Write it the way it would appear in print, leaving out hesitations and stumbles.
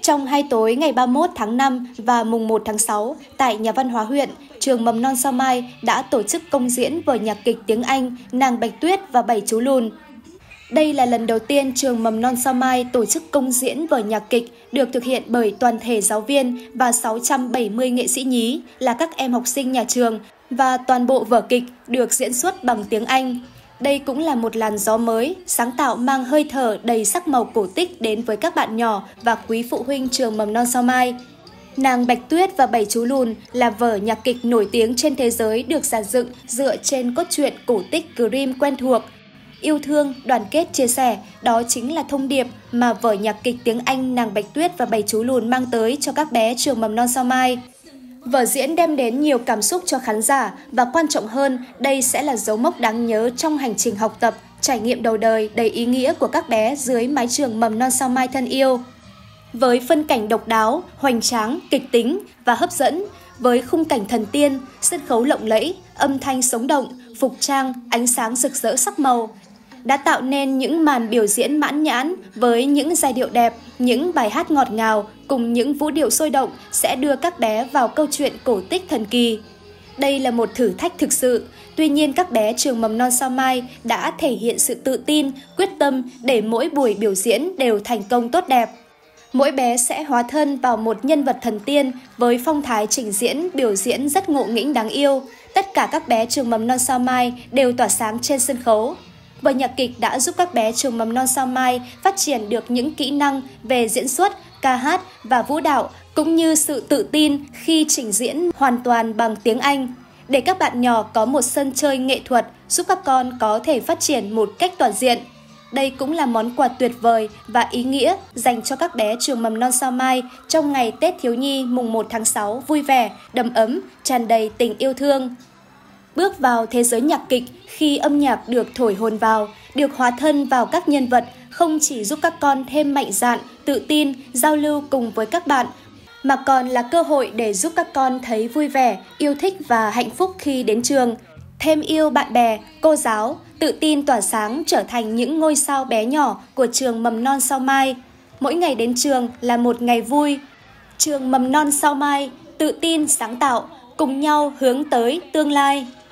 Trong 2 tối ngày 31 tháng 5 và mùng 1 tháng 6, tại Nhà văn hóa huyện, trường mầm non Sao Mai đã tổ chức công diễn vở nhạc kịch tiếng Anh Nàng Bạch Tuyết và Bảy Chú Lùn. Đây là lần đầu tiên trường mầm non Sao Mai tổ chức công diễn vở nhạc kịch được thực hiện bởi toàn thể giáo viên và 670 nghệ sĩ nhí là các em học sinh nhà trường, và toàn bộ vở kịch được diễn xuất bằng tiếng Anh. Đây cũng là một làn gió mới, sáng tạo mang hơi thở đầy sắc màu cổ tích đến với các bạn nhỏ và quý phụ huynh trường mầm non Sao Mai. Nàng Bạch Tuyết và Bảy Chú Lùn là vở nhạc kịch nổi tiếng trên thế giới được dàn dựng dựa trên cốt truyện cổ tích Grimm quen thuộc. Yêu thương, đoàn kết, chia sẻ, đó chính là thông điệp mà vở nhạc kịch tiếng Anh Nàng Bạch Tuyết và Bảy Chú Lùn mang tới cho các bé trường mầm non Sao Mai. Vở diễn đem đến nhiều cảm xúc cho khán giả và quan trọng hơn, đây sẽ là dấu mốc đáng nhớ trong hành trình học tập, trải nghiệm đầu đời đầy ý nghĩa của các bé dưới mái trường mầm non Sao Mai thân yêu. Với phân cảnh độc đáo, hoành tráng, kịch tính và hấp dẫn, với khung cảnh thần tiên, sân khấu lộng lẫy, âm thanh sống động, phục trang, ánh sáng rực rỡ sắc màu, đã tạo nên những màn biểu diễn mãn nhãn với những giai điệu đẹp, những bài hát ngọt ngào cùng những vũ điệu sôi động sẽ đưa các bé vào câu chuyện cổ tích thần kỳ. Đây là một thử thách thực sự, tuy nhiên các bé trường mầm non Sao Mai đã thể hiện sự tự tin, quyết tâm để mỗi buổi biểu diễn đều thành công tốt đẹp. Mỗi bé sẽ hóa thân vào một nhân vật thần tiên với phong thái trình diễn, biểu diễn rất ngộ nghĩnh đáng yêu. Tất cả các bé trường mầm non Sao Mai đều tỏa sáng trên sân khấu. Vở nhạc kịch đã giúp các bé trường mầm non Sao Mai phát triển được những kỹ năng về diễn xuất, ca hát và vũ đạo, cũng như sự tự tin khi trình diễn hoàn toàn bằng tiếng Anh. Để các bạn nhỏ có một sân chơi nghệ thuật giúp các con có thể phát triển một cách toàn diện. Đây cũng là món quà tuyệt vời và ý nghĩa dành cho các bé trường mầm non Sao Mai trong ngày Tết Thiếu Nhi mùng 1 tháng 6 vui vẻ, đầm ấm, tràn đầy tình yêu thương. Bước vào thế giới nhạc kịch khi âm nhạc được thổi hồn vào, được hóa thân vào các nhân vật không chỉ giúp các con thêm mạnh dạn, tự tin, giao lưu cùng với các bạn, mà còn là cơ hội để giúp các con thấy vui vẻ, yêu thích và hạnh phúc khi đến trường. Thêm yêu bạn bè, cô giáo, tự tin tỏa sáng trở thành những ngôi sao bé nhỏ của trường mầm non Sao Mai. Mỗi ngày đến trường là một ngày vui. Trường mầm non Sao Mai, tự tin sáng tạo, cùng nhau hướng tới tương lai.